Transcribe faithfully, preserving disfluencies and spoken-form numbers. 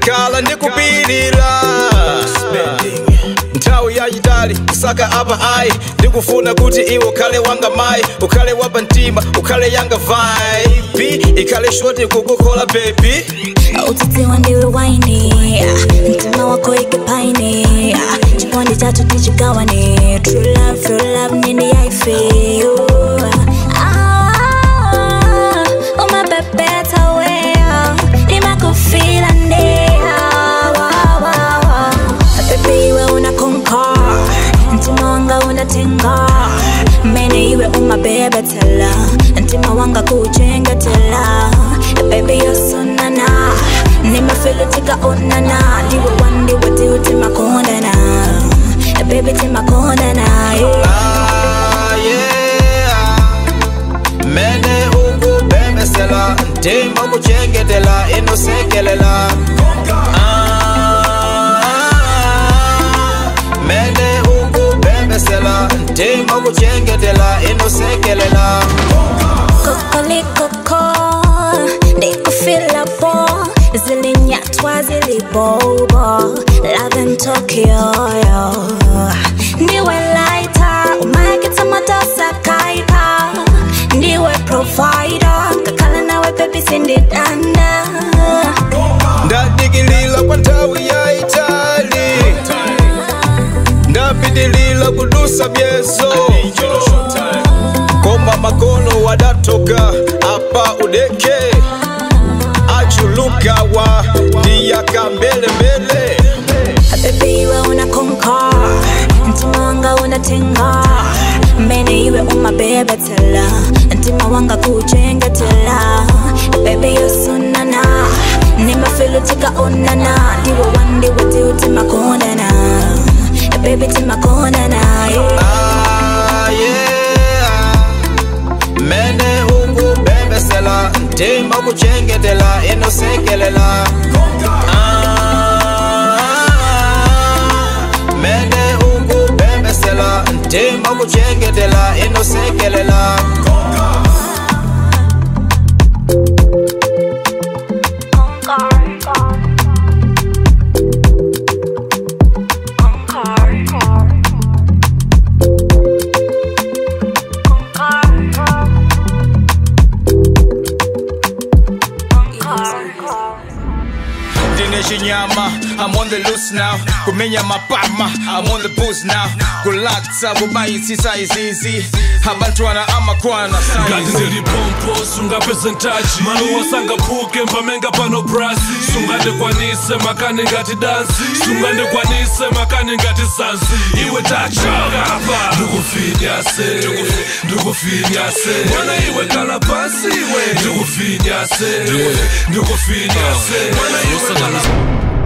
ndakhala ndikupilira Nthawi yayitali kusaka apa ayi ndikufuna kuti iwe ukhale wanga mayi ukhale wapa Mtima ukhale yanga vibe ikhale shoti kukuhola baby Uzidziwa ndiwe waine Mtima wako uike Paine Chikondi chathu tichigawane True love, true love ndiyaife Umabhebhetsa weya Ndikufuna Baby iwe una kOnka Mtima wanga unatenga Mene iwe umabhebhetsa Mtima wanga kuchengetela Baby yosonana Nimafeel tichigawane ndiwe wandi wati utimakondana Baby timakondana Ah yeah Mene ukubhebhetsela Mtima kuchengetela inosekelela Mene ukubhebhetsela Mtima kuchengetela inosekelela Kokoli koko Ndikufila bo Zilinyatwa zilibobo Love in Tokyo Ndiwe lighter Umagitsa madosa kaita Ndiwe provider Kakhala nawe baby sindidanda Ndikudikila kwa Nthawi yayitali Ndikupilira kudusa byezo Koma makono wadatoka apa udeke Achuluka wa ndiyaka mbele mbele Baby iwe una kOnka Mtima wanga unatenga Mene iwe umabhebhetsa Mtima wanga kuchengetela Baby yosonana Nimafeel tichigawane ndiwe wandi wati utimakondana Baby timakondana Ah yeah Mene ukubhebhetsela Mtima kuchengetela inosekelela Mene ukubhebhetsela Mtima kuchengetela inosekelela Chinyama, I'm on the loose now. Kumenya mapama, I'm on the boost now. Kulaksa, kubayi sisa izizi. Abantwana amakwana. Ngati zili pompo, sunga presentaji. Maluwa sanga puke, mpamenga pano brasi. Sungande kwanise, makani ngati dansi. Sungande kwanise, makani ngati zansi. Iwe tachaga hapa. Ndikufuna se, ndikufuna se. Mwana iwe kalabasi we. Ndikufuna se, ndikufuna se. Mwana iwe kalabasi.